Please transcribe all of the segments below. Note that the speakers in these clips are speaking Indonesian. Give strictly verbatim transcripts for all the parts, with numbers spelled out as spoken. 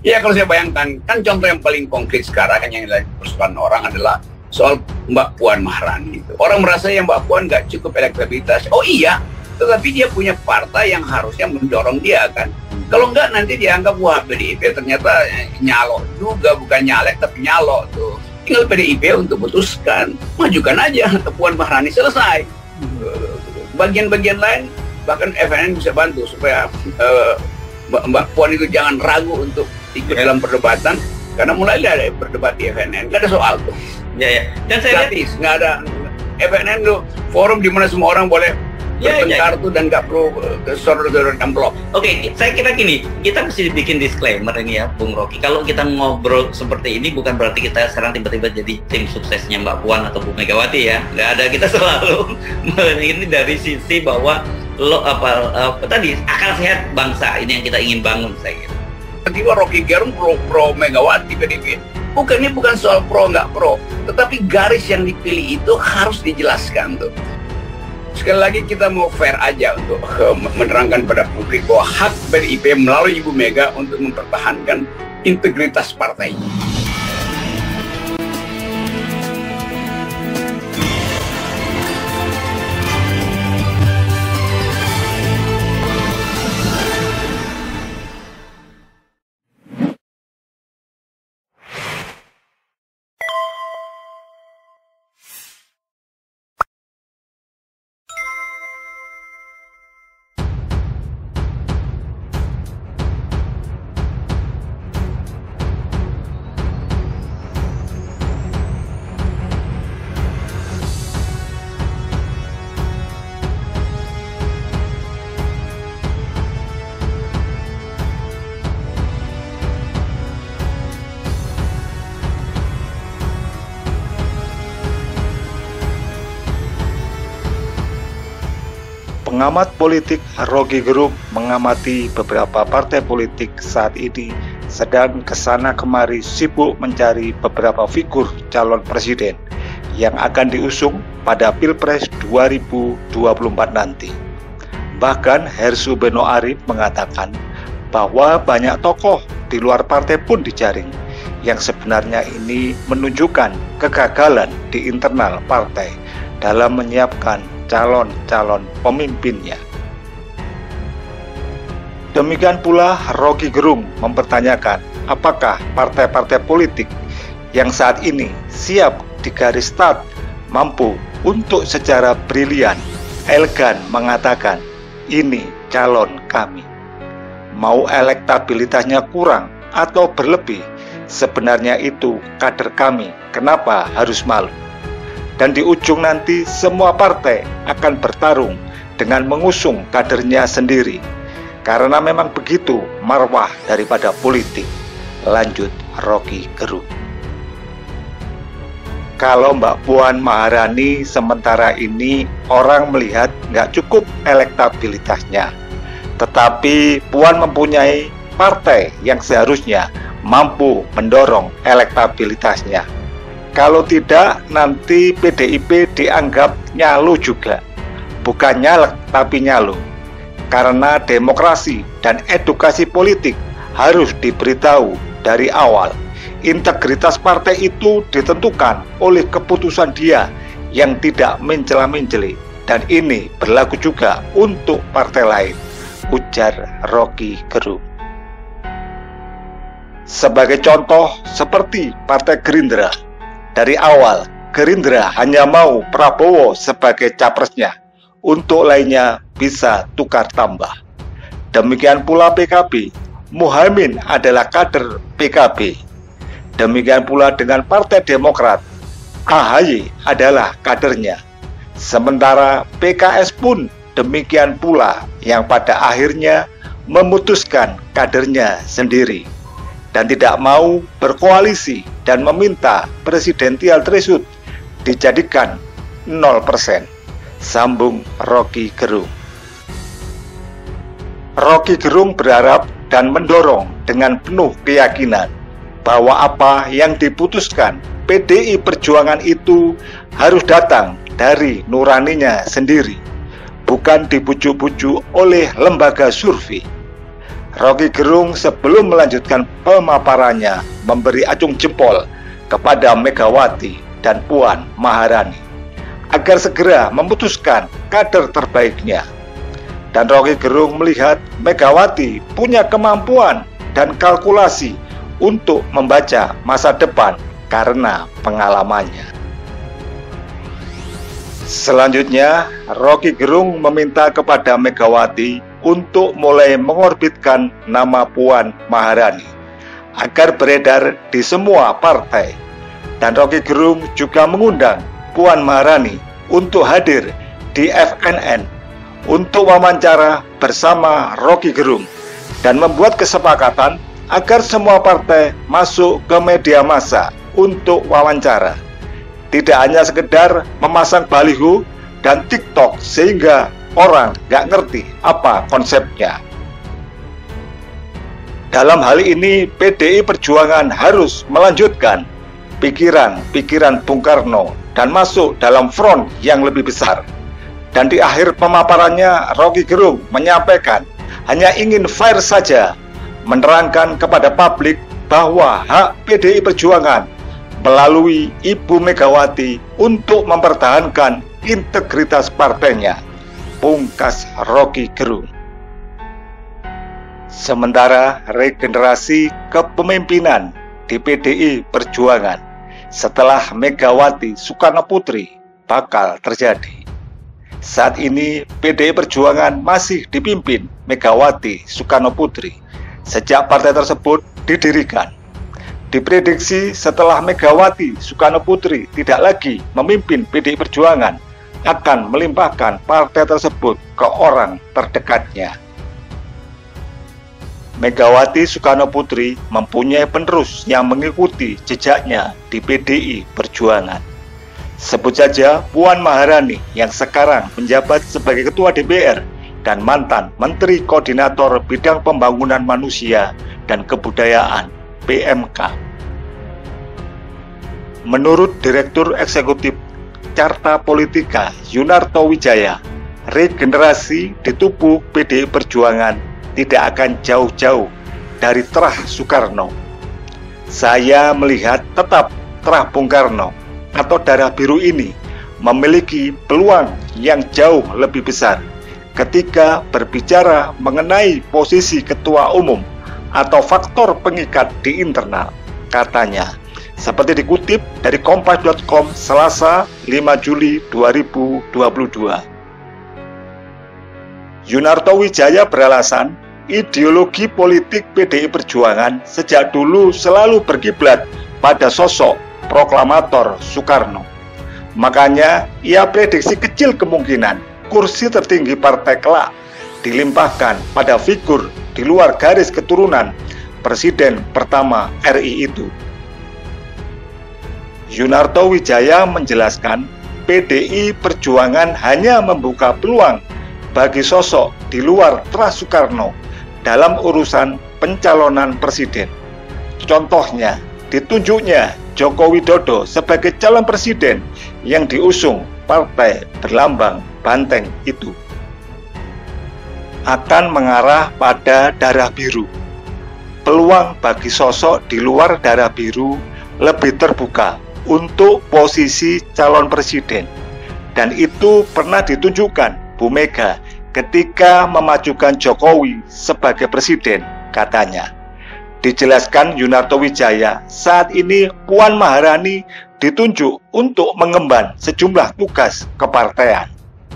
Ya kalau saya bayangkan, kan contoh yang paling konkret sekarang yang lagi persoalan orang adalah soal Mbak Puan Maharani. Orang merasa yang Mbak Puan nggak cukup elektabilitas. Oh iya, tetapi dia punya partai yang harusnya mendorong dia kan. Kalau nggak nanti dianggap wah P D I P ternyata nyalok juga, bukan nyalek tapi nyalok tuh. Tinggal P D I P untuk putuskan, majukan aja Puan Maharani, selesai. Bagian-bagian lain bahkan F N N bisa bantu supaya uh, Mbak Puan itu jangan ragu untuk ikut dalam perdebatan, karena mulai ada berdebat di F N N, nggak ada soal tuh. Ya ya. Dan saya gratis, nggak ada F N N tuh forum di mana semua orang boleh ya, berpencar ya, ya. tuh dan nggak perlu uh, sodor-sodor amplop. Oke, saya kira gini, kita mesti bikin disclaimer ini ya, Bung Rocky. Kalau kita ngobrol seperti ini bukan berarti kita sekarang tiba-tiba jadi tim suksesnya Mbak Puan atau Bu Megawati ya. Nggak ada, kita selalu ini dari sisi bahwa lo apa, apa tadi akal sehat bangsa ini yang kita ingin bangun, saya kira. Tiba Rocky Gerung pro, pro Megawati P D I P. Bukan, ini bukan soal pro nggak pro, tetapi garis yang dipilih itu harus dijelaskan tuh. Sekali lagi kita mau fair aja untuk uh, menerangkan pada publik bahwa hak P D I P melalui Ibu Mega untuk mempertahankan integritas partai. Pengamat politik Rocky Gerung mengamati beberapa partai politik saat ini sedang kesana kemari sibuk mencari beberapa figur calon presiden yang akan diusung pada Pilpres dua ribu dua puluh empat nanti. Bahkan Hersu Beno Arif mengatakan bahwa banyak tokoh di luar partai pun dijaring, yang sebenarnya ini menunjukkan kegagalan di internal partai dalam menyiapkan calon-calon pemimpinnya. Demikian pula Rocky Gerung mempertanyakan apakah partai-partai politik yang saat ini siap di garis start mampu untuk secara brilian, elegan mengatakan ini calon kami. Mau elektabilitasnya kurang atau berlebih, sebenarnya itu kader kami, kenapa harus malu? Dan di ujung nanti semua partai akan bertarung dengan mengusung kadernya sendiri, karena memang begitu marwah daripada politik. Lanjut Rocky Gerung. Kalau Mbak Puan Maharani sementara ini orang melihat nggak cukup elektabilitasnya, tetapi Puan mempunyai partai yang seharusnya mampu mendorong elektabilitasnya. Kalau tidak, nanti P D I P dianggap nyalu juga. Bukan nyalek, tapi nyalu. Karena demokrasi dan edukasi politik harus diberitahu dari awal. Integritas partai itu ditentukan oleh keputusan dia yang tidak mencela-menceli. Dan ini berlaku juga untuk partai lain, ujar Rocky Gerung. Sebagai contoh, seperti Partai Gerindra. Dari awal, Gerindra hanya mau Prabowo sebagai capresnya, untuk lainnya bisa tukar tambah. Demikian pula P K B, Muhaimin adalah kader P K B. Demikian pula dengan Partai Demokrat, A H Y adalah kadernya. Sementara P K S pun demikian pula yang pada akhirnya memutuskan kadernya sendiri dan tidak mau berkoalisi dan meminta presidensial threshold dijadikan nol persen, sambung Rocky Gerung. Rocky Gerung berharap dan mendorong dengan penuh keyakinan bahwa apa yang diputuskan P D I Perjuangan itu harus datang dari nuraninya sendiri, bukan dibujuk-bujuk oleh lembaga survei. Rocky Gerung sebelum melanjutkan pemaparannya memberi acung jempol kepada Megawati dan Puan Maharani agar segera memutuskan kader terbaiknya. Dan Rocky Gerung melihat Megawati punya kemampuan dan kalkulasi untuk membaca masa depan karena pengalamannya. Selanjutnya, Rocky Gerung meminta kepada Megawati untuk mulai mengorbitkan nama Puan Maharani agar beredar di semua partai. Dan Rocky Gerung juga mengundang Puan Maharani untuk hadir di F N N untuk wawancara bersama Rocky Gerung dan membuat kesepakatan agar semua partai masuk ke media massa untuk wawancara. Tidak hanya sekedar memasang baliho dan TikTok sehingga orang nggak ngerti apa konsepnya. Dalam hal ini P D I Perjuangan harus melanjutkan pikiran-pikiran Bung Karno dan masuk dalam front yang lebih besar. Dan di akhir pemaparannya Rocky Gerung menyampaikan hanya ingin fair saja, menerangkan kepada publik bahwa hak P D I Perjuangan melalui Ibu Megawati untuk mempertahankan integritas partainya, pungkas Rocky Gerung. Sementara regenerasi kepemimpinan di P D I Perjuangan setelah Megawati Soekarnoputri bakal terjadi. Saat ini P D I Perjuangan masih dipimpin Megawati Soekarnoputri sejak partai tersebut didirikan. Diprediksi setelah Megawati Soekarnoputri tidak lagi memimpin P D I Perjuangan, akan melimpahkan partai tersebut ke orang terdekatnya. Megawati Soekarnoputri mempunyai penerus yang mengikuti jejaknya di P D I Perjuangan. Sebut saja Puan Maharani yang sekarang menjabat sebagai Ketua D P R dan mantan Menteri Koordinator Bidang Pembangunan Manusia dan Kebudayaan P M K. Menurut Direktur Eksekutif Carta Politika Yunarto Wijaya, regenerasi di tubuh P D I Perjuangan tidak akan jauh-jauh dari terah Soekarno. Saya melihat tetap terah Bung Karno atau darah biru ini memiliki peluang yang jauh lebih besar ketika berbicara mengenai posisi ketua umum atau faktor pengikat di internal, katanya. Seperti dikutip dari kompas titik com Selasa lima Juli dua ribu dua puluh dua. Yunarto Wijaya beralasan, ideologi politik P D I Perjuangan sejak dulu selalu berkiblat pada sosok proklamator Soekarno. Makanya ia prediksi kecil kemungkinan kursi tertinggi partai kelak dilimpahkan pada figur di luar garis keturunan Presiden pertama R I itu. Yunarto Wijaya menjelaskan, P D I Perjuangan hanya membuka peluang bagi sosok di luar terah Soekarno dalam urusan pencalonan presiden. Contohnya, ditunjuknya Joko Widodo sebagai calon presiden yang diusung partai berlambang banteng itu akan mengarah pada darah biru. Peluang bagi sosok di luar darah biru lebih terbuka untuk posisi calon presiden, dan itu pernah ditunjukkan Bu Mega ketika memajukan Jokowi sebagai presiden, katanya. Dijelaskan Yunarto Wijaya, saat ini Puan Maharani ditunjuk untuk mengemban sejumlah tugas kepartean.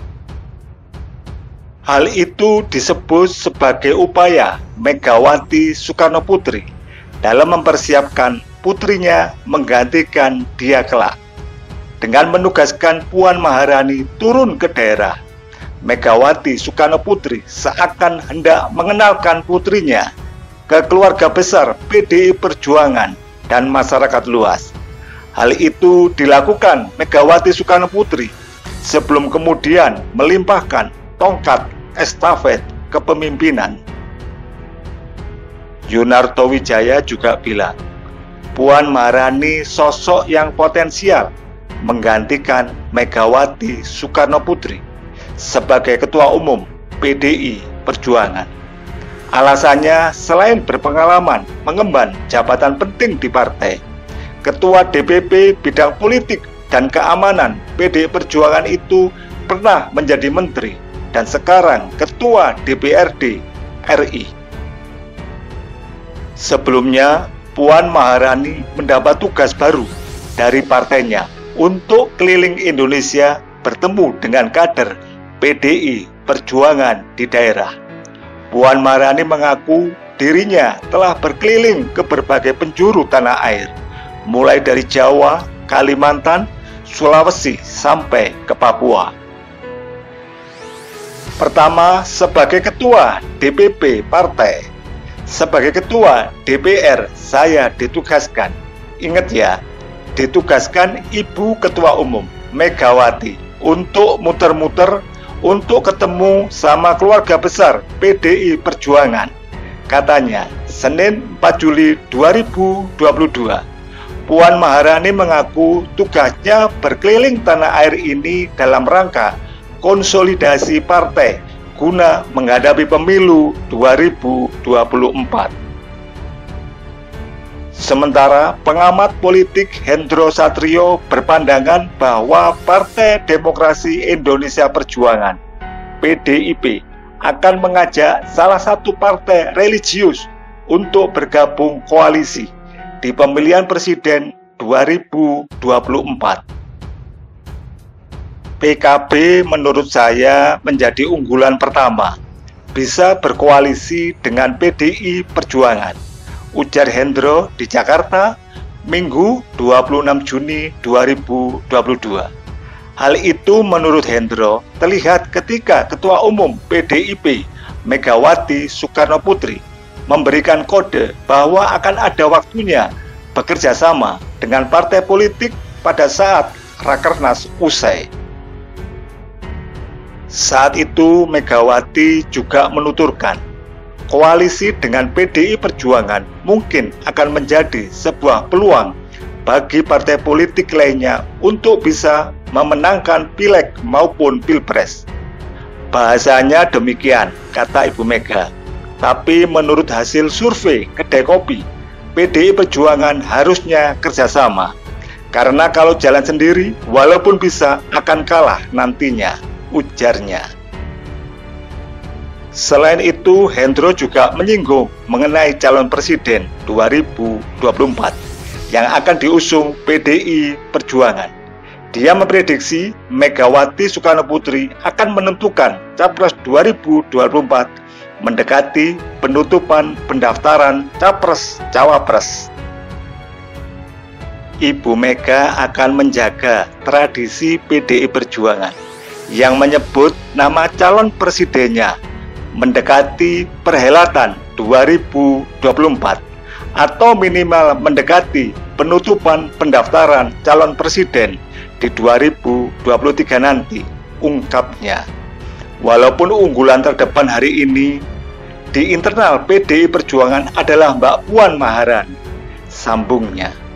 Hal itu disebut sebagai upaya Megawati Soekarnoputri dalam mempersiapkan putrinya menggantikan dia kelak. Dengan menugaskan Puan Maharani turun ke daerah, Megawati Soekarnoputri seakan hendak mengenalkan putrinya ke keluarga besar P D I Perjuangan dan masyarakat luas. Hal itu dilakukan Megawati Soekarnoputri sebelum kemudian melimpahkan tongkat estafet kepemimpinan. Yunarto Wijaya juga bilang, Puan Maharani sosok yang potensial menggantikan Megawati Soekarnoputri sebagai Ketua Umum P D I Perjuangan. Alasannya, selain berpengalaman mengemban jabatan penting di partai, Ketua D P P bidang politik dan keamanan P D I Perjuangan itu pernah menjadi menteri dan sekarang Ketua D P R D R I. Sebelumnya, Puan Maharani mendapat tugas baru dari partainya untuk keliling Indonesia bertemu dengan kader P D I Perjuangan di daerah. Puan Maharani mengaku dirinya telah berkeliling ke berbagai penjuru tanah air, mulai dari Jawa, Kalimantan, Sulawesi, sampai ke Papua. Pertama, sebagai ketua D P P partai. Sebagai ketua D P R, saya ditugaskan, ingat ya, ditugaskan Ibu Ketua Umum Megawati untuk muter-muter, untuk ketemu sama keluarga besar P D I Perjuangan. Katanya, Senin empat Juli dua ribu dua puluh dua, Puan Maharani mengaku tugasnya berkeliling tanah air ini dalam rangka konsolidasi partai guna menghadapi pemilu dua ribu dua puluh empat. Sementara pengamat politik Hendro Satrio berpandangan bahwa Partai Demokrasi Indonesia Perjuangan P D I P akan mengajak salah satu partai religius untuk bergabung koalisi di pemilihan presiden dua ribu dua puluh empat. P K B menurut saya menjadi unggulan pertama, bisa berkoalisi dengan P D I Perjuangan, ujar Hendro di Jakarta, Minggu dua puluh enam Juni dua ribu dua puluh dua. Hal itu menurut Hendro terlihat ketika Ketua Umum P D I P Megawati Soekarnoputri memberikan kode bahwa akan ada waktunya bekerja sama dengan partai politik pada saat Rakernas usai. Saat itu Megawati juga menuturkan, koalisi dengan P D I Perjuangan mungkin akan menjadi sebuah peluang bagi partai politik lainnya untuk bisa memenangkan pileg maupun pilpres. Bahasanya demikian, kata Ibu Mega. Tapi menurut hasil survei kedai kopi, P D I Perjuangan harusnya kerjasama. Karena kalau jalan sendiri, walaupun bisa, akan kalah nantinya, ujarnya. Selain itu, Hendro juga menyinggung mengenai calon presiden dua ribu dua puluh empat yang akan diusung P D I Perjuangan. Dia memprediksi Megawati Soekarnoputri akan menentukan Capres dua ribu dua puluh empat mendekati penutupan pendaftaran Capres-Cawapres. Ibu Mega akan menjaga tradisi P D I Perjuangan yang menyebut nama calon presidennya mendekati perhelatan dua ribu dua puluh empat atau minimal mendekati penutupan pendaftaran calon presiden di dua ribu dua puluh tiga nanti, ungkapnya. Walaupun unggulan terdepan hari ini di internal P D I Perjuangan adalah Mbak Puan Maharani, sambungnya.